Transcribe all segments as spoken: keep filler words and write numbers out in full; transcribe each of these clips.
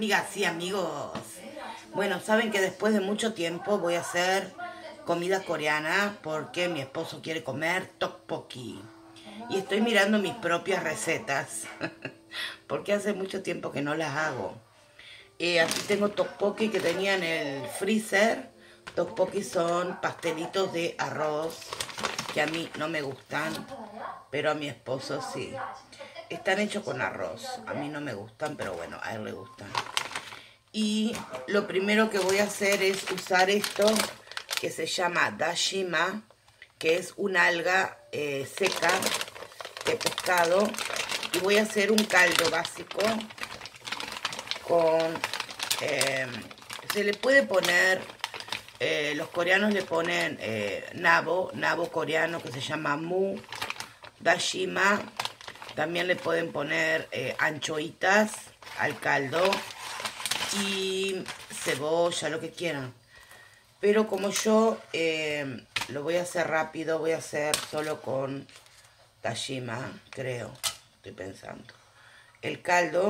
Amigas y amigos, bueno, saben que después de mucho tiempo voy a hacer comida coreana porque mi esposo quiere comer tteokbokki y estoy mirando mis propias recetas porque hace mucho tiempo que no las hago. Eh, aquí tengo tteokbokki que tenía en el freezer. Tteokbokki son pastelitos de arroz que a mí no me gustan, pero a mi esposo sí. Están hechos con arroz, a mí no me gustan, pero bueno, a él le gustan. Y lo primero que voy a hacer es usar esto que se llama dashima, que es una alga eh, seca de pescado. Y voy a hacer un caldo básico con... Eh, se le puede poner... Eh, los coreanos le ponen eh, nabo, nabo coreano que se llama mu, dashima. También le pueden poner eh, anchoitas al caldo y cebolla, lo que quieran. Pero como yo eh, lo voy a hacer rápido, voy a hacer solo con dashima, creo, estoy pensando. El caldo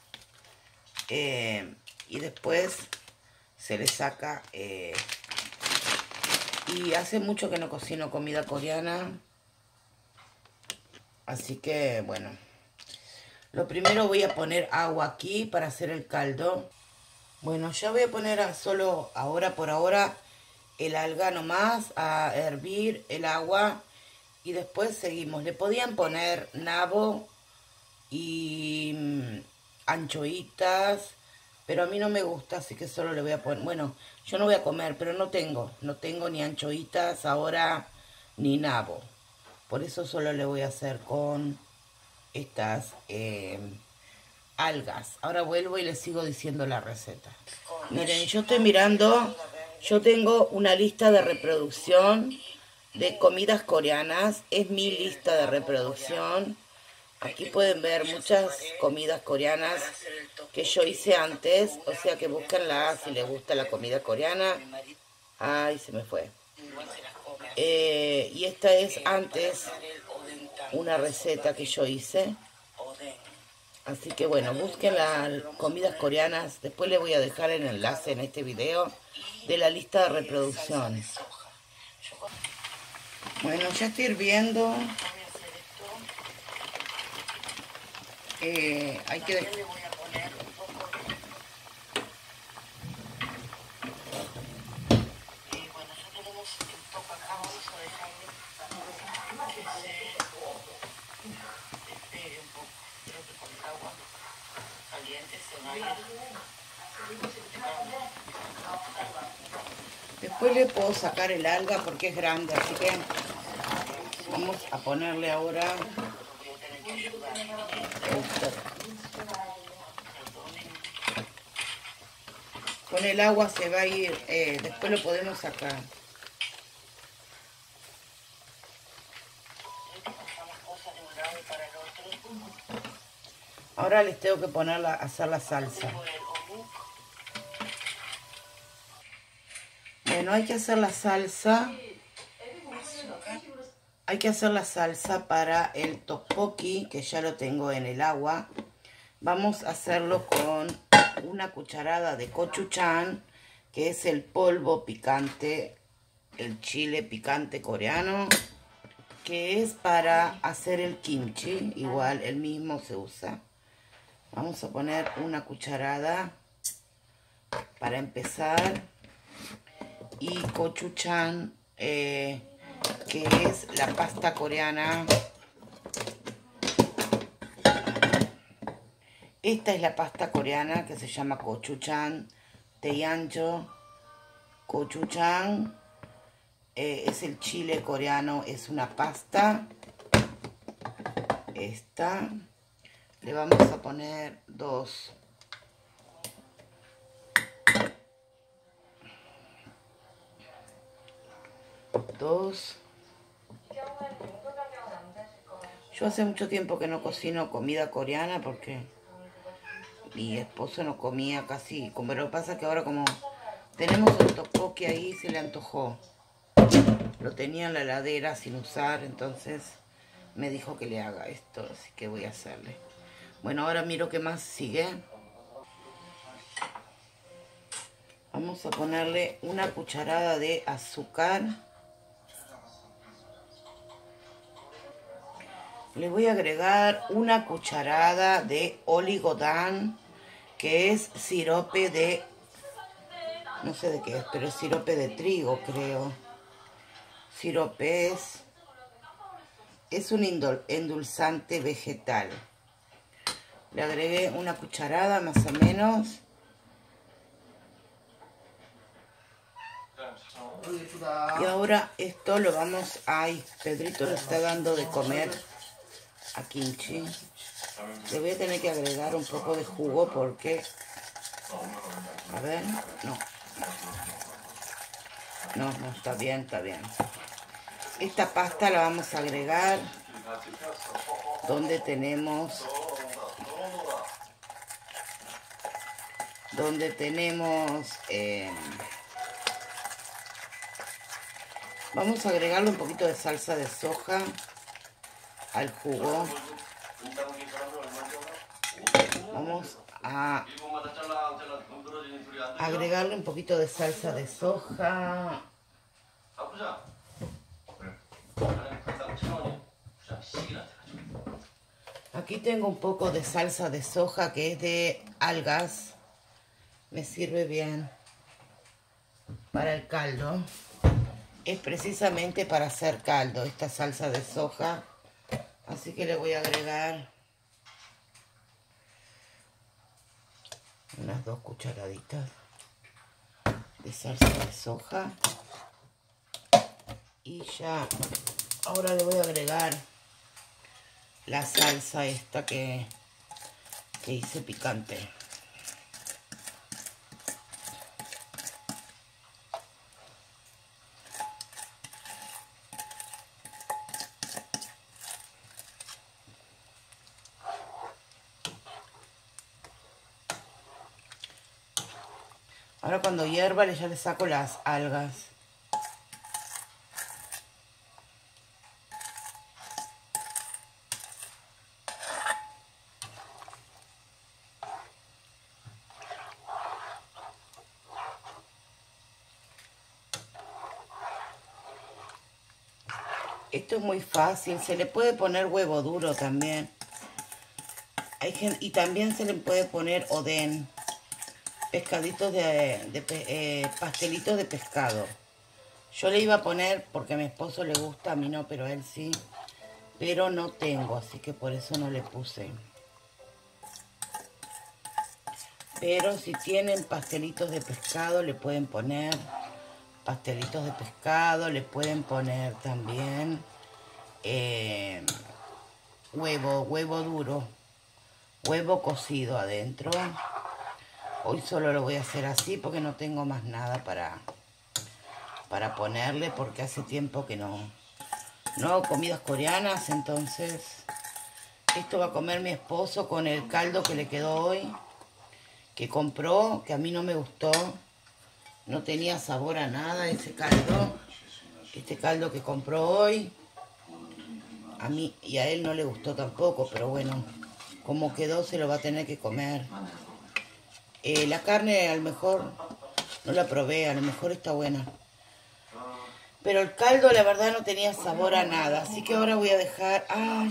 eh, y después se le saca... Eh, y hace mucho que no cocino comida coreana. Así que, bueno. Lo primero voy a poner agua aquí para hacer el caldo. Bueno, ya voy a poner a solo ahora por ahora el alga nomás a hervir el agua. Y después seguimos. Le podían poner nabo y mmm, anchoitas. Pero a mí no me gusta, así que solo le voy a poner... Bueno, yo no voy a comer, pero no tengo. No tengo ni anchoitas ahora, ni nabo. Por eso solo le voy a hacer con estas eh, algas. Ahora vuelvo y les sigo diciendo la receta. Miren, yo estoy mirando... Yo tengo una lista de reproducción de comidas coreanas. Es mi lista de reproducción. Aquí pueden ver muchas comidas coreanas que yo hice antes, o sea que búsquenla si les gusta la comida coreana. Ay, se me fue. Eh, y esta es antes una receta que yo hice. Así que bueno, busquen las comidas coreanas. Después les voy a dejar el enlace en este video de la lista de reproducción. Bueno, ya estoy hirviendo. Eh, hay que... Después le puedo sacar el alga porque es grande, así que vamos a ponerle ahora esto. Con el agua se va a ir, eh, después lo podemos sacar. Ahora les tengo que poner a hacer la salsa. Bueno, hay que hacer la salsa. Hay que hacer la salsa para el tteokbokki, que ya lo tengo en el agua. Vamos a hacerlo con una cucharada de gochujang, que es el polvo picante, el chile picante coreano, que es para hacer el kimchi. Igual, el mismo se usa. Vamos a poner una cucharada para empezar. Y gochujang, eh, que es la pasta coreana. Esta es la pasta coreana que se llama gochujang, taeyancho. Gochujang eh, es el chile coreano, es una pasta. Esta le vamos a poner dos. Dos. Yo hace mucho tiempo que no cocino comida coreana porque mi esposo no comía casi. Como lo que pasa es que ahora como tenemos el tteokbokki ahí, se le antojó. Lo tenía en la heladera sin usar, entonces me dijo que le haga esto, así que voy a hacerle. Bueno, ahora miro qué más sigue. Vamos a ponerle una cucharada de azúcar. Le voy a agregar una cucharada de oligodán, que es sirope de, no sé de qué es, pero es sirope de trigo, creo. Sirope es, es un endulzante vegetal. Le agregué una cucharada más o menos. Y ahora esto lo vamos a... Ay, Pedrito le está dando de comer a Kimchi. Le voy a tener que agregar un poco de jugo porque... A ver, no. No, no, está bien, está bien. Esta pasta la vamos a agregar donde tenemos... Donde tenemos... Eh, vamos a agregarle un poquito de salsa de soja al jugo. Vamos a agregarle un poquito de salsa de soja. Aquí tengo un poco de salsa de soja que es de algas. Me sirve bien para el caldo. Es precisamente para hacer caldo esta salsa de soja. Así que le voy a agregar unas dos cucharaditas de salsa de soja. Y ya, ahora le voy a agregar la salsa esta que, que hice picante. Ahora cuando hierva ya le saco las algas. Esto es muy fácil, se le puede poner huevo duro también. Hay gente, y también se le puede poner odén, pescaditos de, de eh, pastelitos de pescado. Yo le iba a poner porque a mi esposo le gusta, a mí no, pero a él sí. Pero no tengo, así que por eso no le puse. Pero si tienen pastelitos de pescado, le pueden poner pastelitos de pescado, le pueden poner también eh, huevo, huevo duro, huevo cocido adentro. Hoy solo lo voy a hacer así porque no tengo más nada para, para ponerle, porque hace tiempo que no, no hago comidas coreanas, entonces esto va a comer mi esposo con el caldo que le quedó hoy, que compró, que a mí no me gustó. No tenía sabor a nada ese caldo. Este caldo que compró hoy. A mí y a él no le gustó tampoco. Pero bueno, como quedó se lo va a tener que comer. Eh, la carne a lo mejor no la probé. A lo mejor está buena. Pero el caldo la verdad no tenía sabor a nada. Así que ahora voy a dejar... ¡Ay!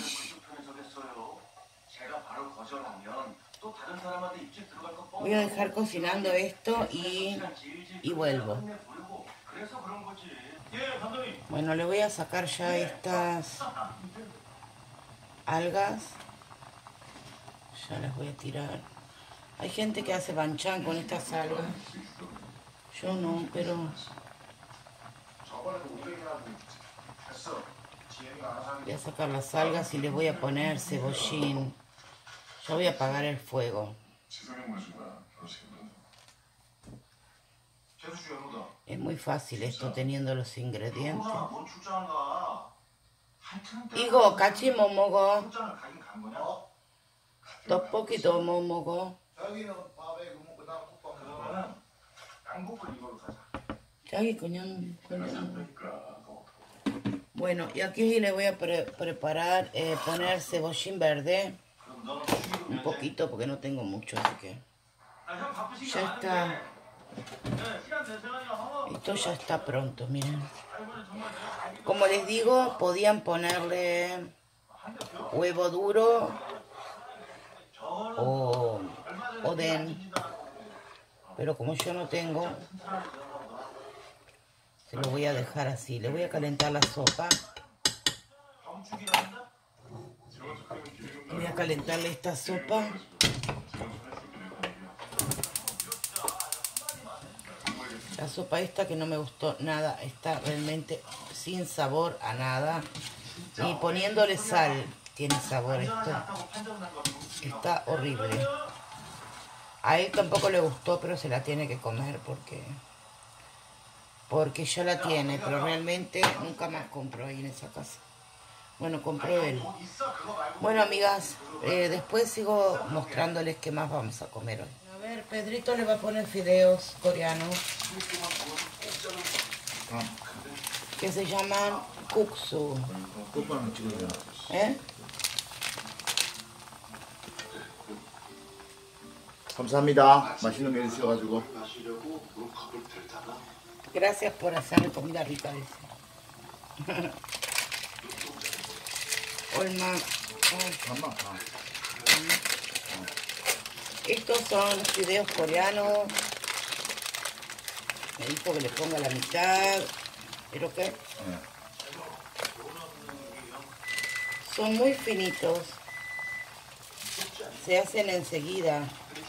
Voy a dejar cocinando esto y, y vuelvo. Bueno, le voy a sacar ya estas algas. Ya las voy a tirar. Hay gente que hace banchan con estas algas. Yo no, pero... Voy a sacar las algas y le voy a poner cebollín. Ya voy a apagar el fuego. Es muy fácil esto teniendo los ingredientes. 이거 같이 뭐 먹어? 떡볶이도 뭐 먹어? 자기 그냥 그냥. Bueno, y aquí le voy a pre preparar, eh, poner cebollín verde. Un poquito porque no tengo mucho, así que ya está Esto ya está pronto, miren. Como les digo, podían ponerle huevo duro o oden, pero como yo no tengo, se lo voy a dejar así. Le voy a calentar la sopa. Voy a calentarle esta sopa. La sopa esta que no me gustó nada, está realmente sin sabor a nada. Ni poniéndole sal tiene sabor esto. Está horrible. A él tampoco le gustó, pero se la tiene que comer porque... Porque ya la tiene, pero realmente nunca más compró ahí en esa casa. Bueno, compró él. Bueno, amigas, eh, después sigo mostrándoles qué más vamos a comer hoy. A ver, Pedrito le va a poner fideos coreanos que se llaman kuksu. ¿Eh? 감사합니다. 맛있는 게 있어가지고. Gracias por hacerme comida rica, dice. Olma. 잠깐만. Estos son fideos coreanos. Me dijo que le ponga la mitad. ¿Pero qué? Son muy finitos. Se hacen enseguida.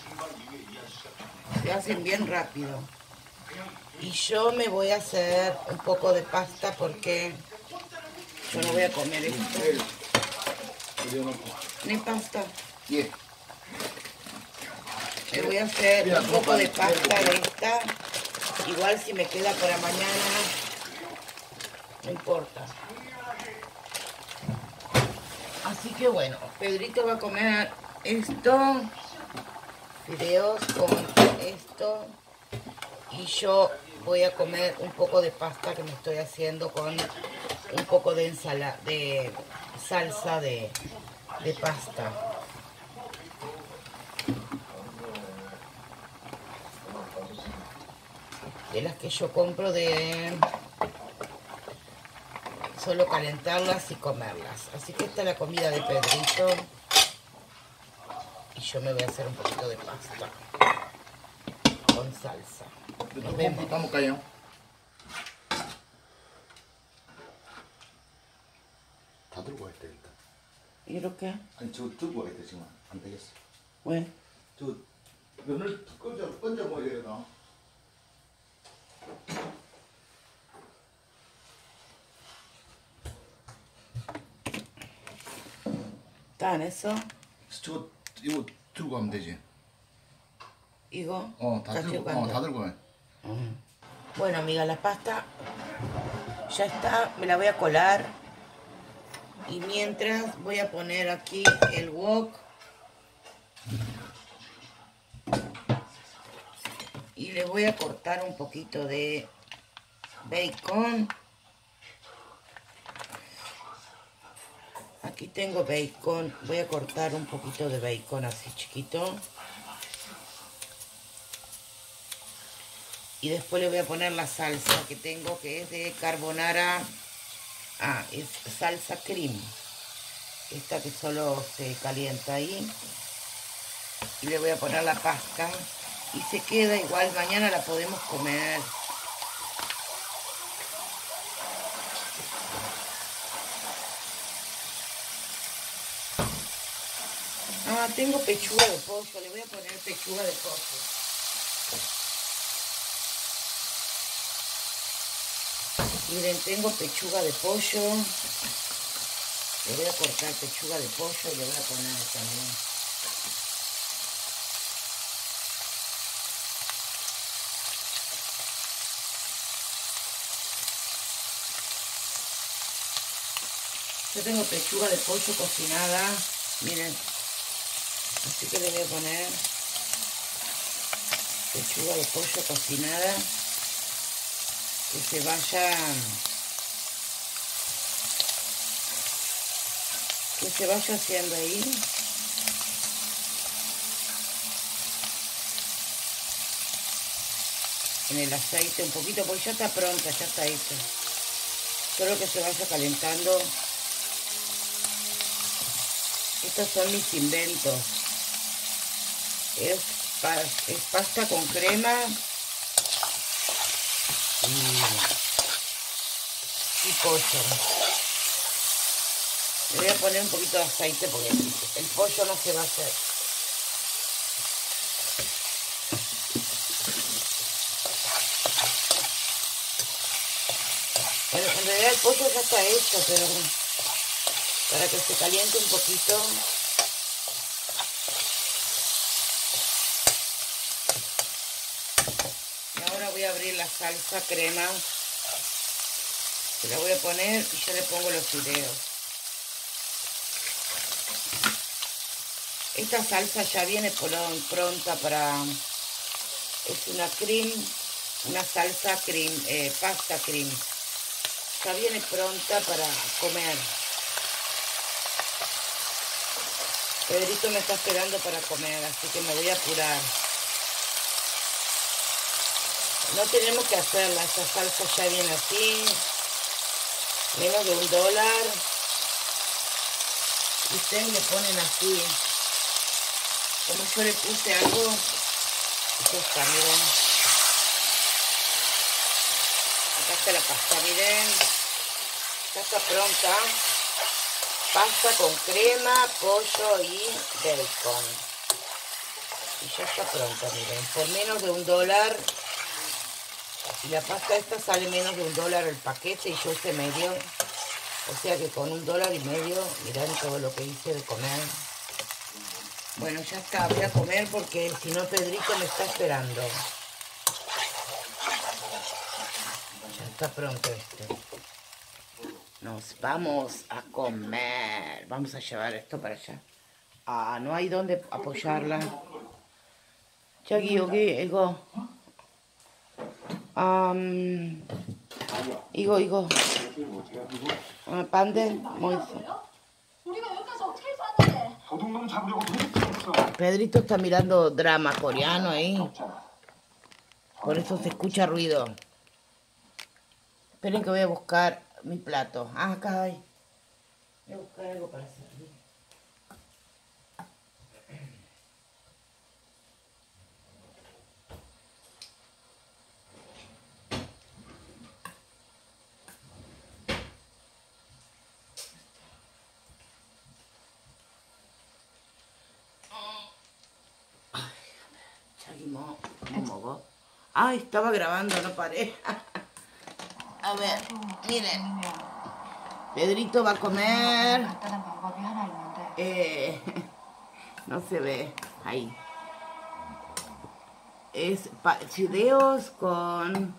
Se hacen bien rápido. Y yo me voy a hacer un poco de pasta porque yo no voy a comer esto. Ni pasta. 예. Me voy a hacer un poco de pasta de esta. Igual si me queda para mañana, no importa. Así que bueno, Pedrito va a comer esto, fideos con esto, y yo voy a comer un poco de pasta que me estoy haciendo con un poco de ensalada, de salsa de, de pasta. De las que yo compro de solo calentarlas y comerlas. Así que esta es la comida de Pedrito. Y yo me voy a hacer un poquito de pasta con salsa. Nos vemos. 까먹까요? 다 들고 와야 돼 일단. 이렇게? 아니 저 들고 와야 돼 지금 안 되겠어. 왜? 저 면을 건져 건져 먹어야 되나? ¿Está en eso? 저 이거 들고 가면 되지. ¿Higo? 어, 다 들고, 어, 다 들고 와. Bueno, amiga, la pasta ya está. Me la voy a colar. Y mientras voy a poner aquí el wok. Y le voy a cortar un poquito de bacon. Aquí tengo bacon. Voy a cortar un poquito de bacon así chiquito. Y después le voy a poner la salsa que tengo, que es de carbonara. Ah, es salsa cream. Esta que solo se calienta ahí. Y le voy a poner la pasta. Y se queda igual, mañana la podemos comer. Ah, tengo pechuga de pollo. Le voy a poner pechuga de pollo. Miren, tengo pechuga de pollo. Le voy a cortar pechuga de pollo y le voy a poner también. Yo tengo pechuga de pollo cocinada. Miren. Así que le voy a poner pechuga de pollo cocinada. Que se vaya, que se vaya haciendo ahí. en el aceite un poquito, porque ya está pronta, ya está hecha. Solo que se vaya calentando. Estos son mis inventos. Es, pa es pasta con crema y, y pollo. Le voy a poner un poquito de aceite porque el pollo no se va a hacer. Bueno, en realidad el pollo ya está hecho, pero para que se caliente un poquito. Y ahora voy a abrir la salsa crema. Se la voy a poner y yo le pongo los fideos. Esta salsa ya viene pronta para... Es una cream, una salsa cream, eh, pasta cream. Ya viene pronta para comer. Pedrito me está esperando para comer, así que me voy a apurar. No tenemos que hacerla, esta salsa ya viene así. Menos de un dólar. Y ustedes le ponen así. Como yo le puse algo, esto está, miren. Acá está la pasta, miren. Ya está pronta. Pasta con crema, pollo y bacon. Y ya está pronta, miren. Por menos de un dólar. Y la pasta esta sale menos de un dólar el paquete y yo hice medio. O sea que con un dólar y medio, miren todo lo que hice de comer. Bueno, ya está, voy a comer porque si no Pedrito me está esperando. Ya está pronto esto. Nos vamos a comer. Vamos a llevar esto para allá. Ah, no hay dónde apoyarla. Chagi, 여기 이거. Um, 이거 이거. 아, 반대 뭐 있어? Pedrito está mirando drama coreano ahí. Por eso se escucha ruido. Esperen que voy a buscar mi plato. Ah, acá hay. Voy a buscar algo para servir. ¿Cómo 먹어? Ay, estaba grabando, no paré. A ver, miren. Pedrito va a comer. Eh, no se ve. Ahí. Es fideos con...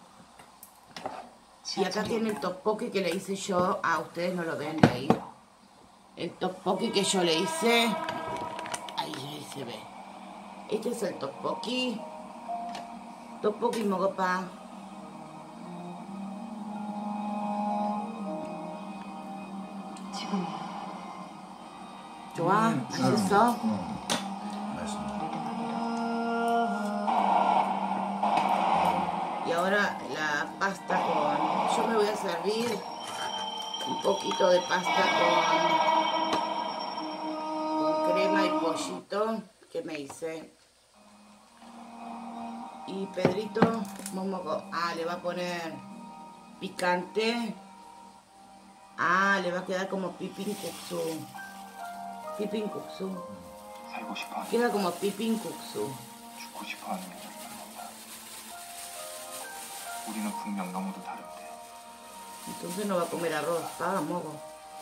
Y acá tiene el tteokbokki que le hice yo. Ah, ustedes no lo ven ahí. El tteokbokki que yo le hice. Ahí, ahí se ve. Este es el tteokbokki. Tteokbokki 먹어봐. 좋아? 맛있어? 응. 맛있네. Y ahora la pasta con... Yo me voy a servir un poquito de pasta con, con crema y pollito que me hice. Y Pedrito, momoco, ah, le va a poner picante. Ah, le va a quedar como pipinkuksu. Pipinkuksu. Queda como pipinkuksu. Entonces no va a comer arroz, paga mogo.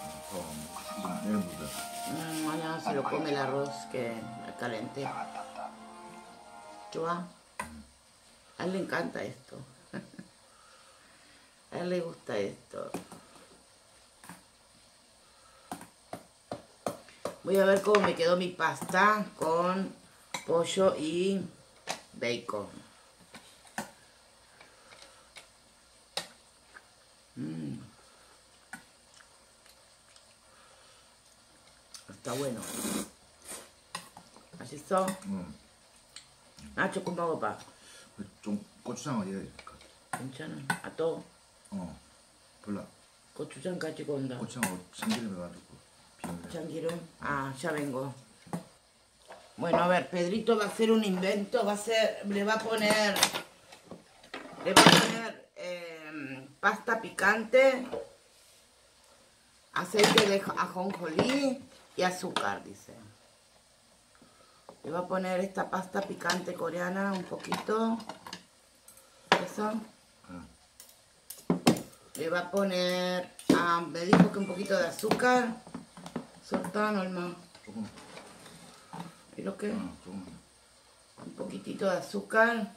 Mm, mañana se lo come el arroz que calenté. ¿Chua? A él le encanta esto. A él le gusta esto. Voy a ver cómo me quedó mi pasta con pollo y bacon. Mm. Está bueno. 맛있어? 응. 아, 조금 먹어봐. 좀 고추장을 해야 될 것 같아. 괜찮아. 아, 또 어, 몰라. 고추장 가지고 온다. 고추장하고 참기름 해가지고 비벼. Changuirón. Ah, ya vengo. Bueno, a ver, Pedrito va a hacer un invento, va a hacer, le va a poner, le va a poner eh, pasta picante, aceite de ajonjolí y azúcar, dice. Le va a poner esta pasta picante coreana un poquito, eso. Le va a poner, ah, me dijo que un poquito de azúcar. Soltán, Olma. 조금. ¿Y lo que? 어, 조금. Un poquitito de azúcar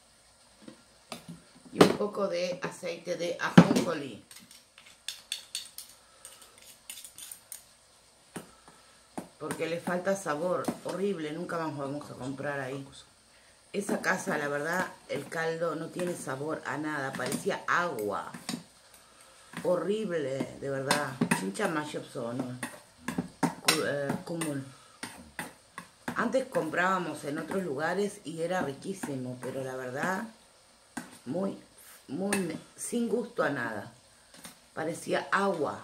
y un poco de aceite de ajonjolí. Porque le falta sabor, horrible, nunca más vamos a comprar ahí. Esa casa, la verdad, el caldo no tiene sabor a nada, parecía agua. Horrible, de verdad. Chincha mayo sono. Kumul. Antes comprábamos en otros lugares y era riquísimo, pero la verdad, muy, muy, sin gusto a nada. Parecía agua.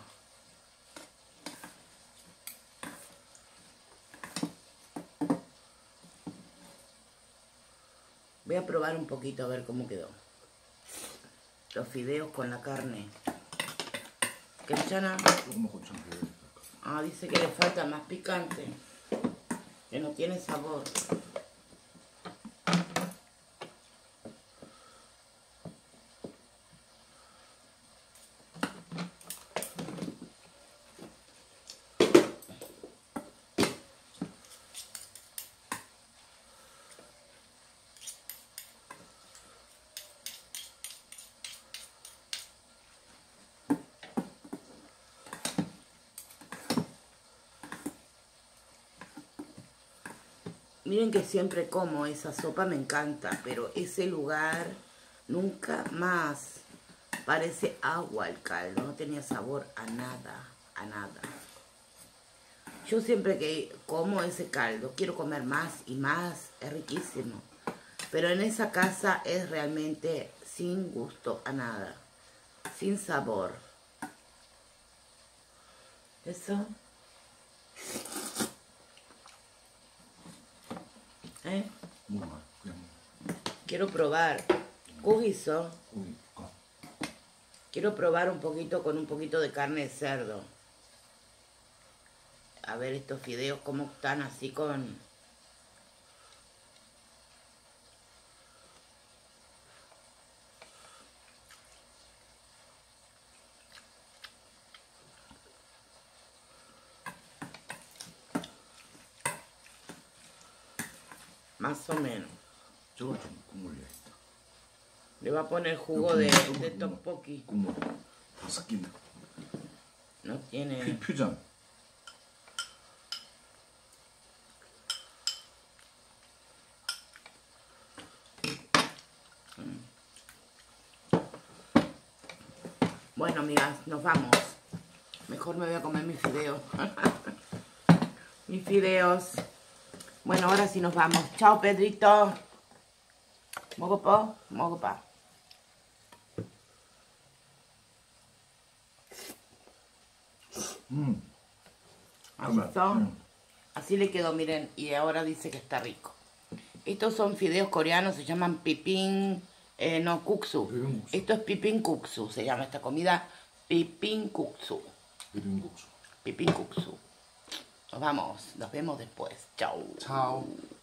Voy a probar un poquito a ver cómo quedó. Los fideos con la carne. ¿괜찮아? 조금만 고추장 해야 될 것 같아. Ah, dice que le falta más picante. Que no tiene sabor. Miren que siempre como esa sopa, me encanta, pero ese lugar nunca más. Parece agua el caldo, no tenía sabor a nada, a nada. Yo siempre que como ese caldo quiero comer más y más, es riquísimo. Pero en esa casa es realmente sin gusto a nada, sin sabor. Eso. ¿Eh? 먹어봐. 그냥 먹어. Quiero probar. Kugiso. 고기 가. Quiero probar un poquito con un poquito de carne de cerdo. A ver estos fideos cómo están así con... Más o menos. 저걸 좀 국물 내야겠다. Le va a poner jugo de, de tteokbokki. 국물 다 섞인다. No tiene... 그 표정. Bueno, amigas, nos vamos. Mejor me voy a comer mis fideos. Mis fideos. Bueno, ahora sí nos vamos. Chao, Pedrito. Mogopo, mogopa. 음. Así son. Así le quedó, miren. Y ahora dice que está rico. Estos son fideos coreanos, se llaman pipin, eh, no, kuksu. 비빔국수. Esto es pipin kuksu, se llama esta comida pipin kuksu. 비빔국수. Pipin kuksu. Nos vamos, nos vemos después. Chao. 차오.